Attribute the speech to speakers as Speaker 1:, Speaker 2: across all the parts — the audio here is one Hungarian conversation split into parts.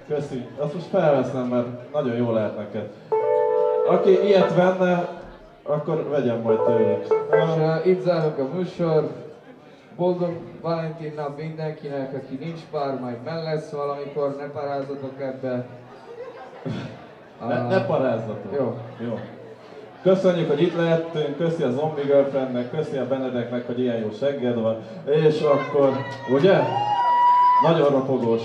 Speaker 1: Köszi. Azt most felveszem, mert nagyon jó lehet neked. Aki ilyet venne, akkor vegyen majd tőlük.
Speaker 2: És itt zárunk a műsor. Boldog Valentin nap mindenkinek, aki nincs pár, majd meg lesz valamikor, ne parázzatok ebbe.
Speaker 1: Ne parázzatok.
Speaker 2: Jó.
Speaker 1: Jó. Köszönjük, hogy itt lehettünk, köszi a Zombie Girlfriendnek, köszi a Benedeknek, hogy ilyen jó segged van. És akkor, ugye? Nagyon ropogós.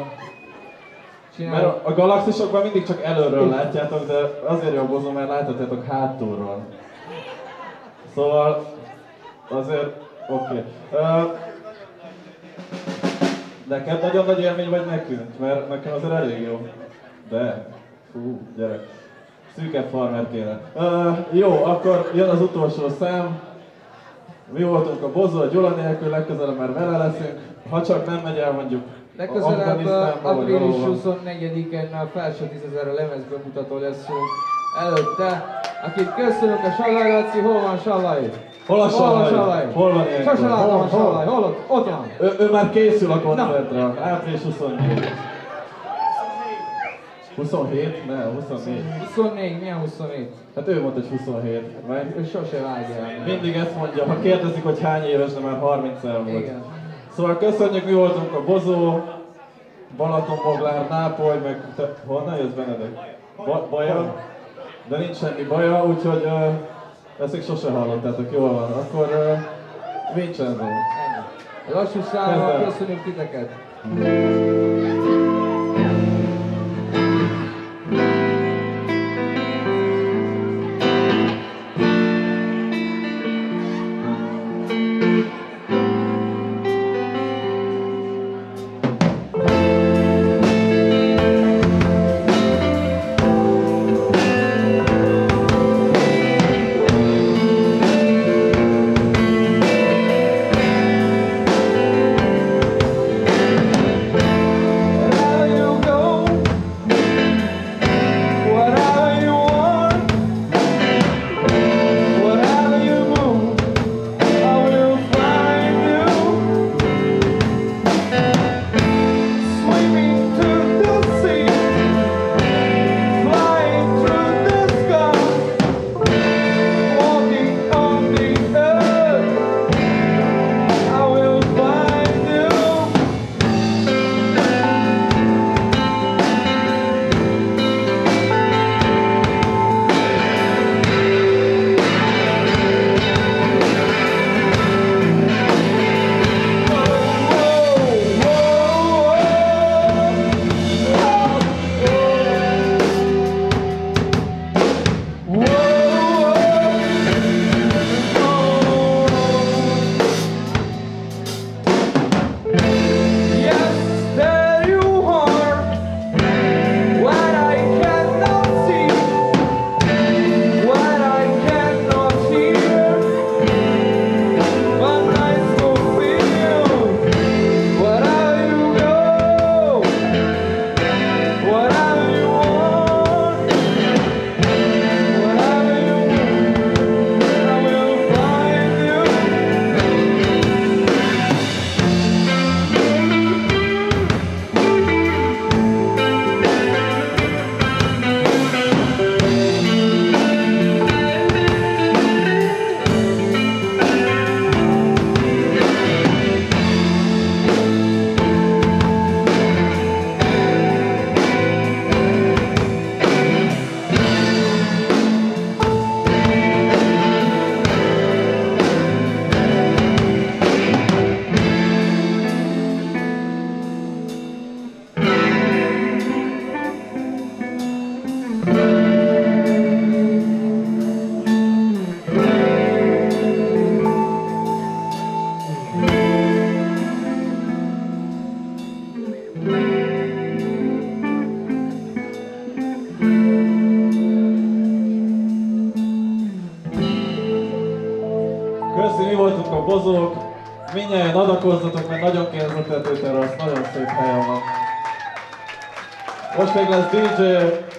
Speaker 1: Mert a galaxisokban mindig csak előről látjátok, de azért jobbozom, mert láthatjátok hátulról. Szóval azért, oké. Neked nagyon nagy élmény vagy nekünk? Mert nekem azért elég jó. De, fú, gyerek. Szűkebb farmer kéne. Jó, akkor jön az utolsó szám. Mi voltunk a Bozó, a Gyula nélkül, legközelebb már vele leszünk. Ha csak nem megy el mondjuk
Speaker 2: legközelebb április 24-en a Felső 10.000 lemez bemutató lesz előtte. Akit köszönünk a Sallai Laci, hol van Sallai?
Speaker 1: Hol a Sallai? Hol van ilyenkor?
Speaker 2: Sose látom a Sallai, hol ott? Ott van.
Speaker 1: Ő már készül a koncertre, április 24. 27? Ne, 24.
Speaker 2: 24, milyen 24?
Speaker 1: Hát ő mondta, hogy 27.
Speaker 2: Ő sose vágja el.
Speaker 1: Mindig ezt mondja, ha kérdezik, hogy hány éves, de már 30 el volt.
Speaker 2: Igen.
Speaker 1: Szóval köszönjük, mi voltunk a Bozó, Balatonboglár, Nápoly, meg te, honnan jössz Benedek? Baja? De nincs semmi baja, úgyhogy ezt még sose hallottátok, jól van. Akkor Vincenzo.
Speaker 2: Lassú számmal köszönjük titeket.
Speaker 1: Köszi, mi voltunk a Bozók. Mindjárt adakozzatok, mert nagyon kéne a tetőterrasz, nagyon szép helyen van. Most még lesz DJ.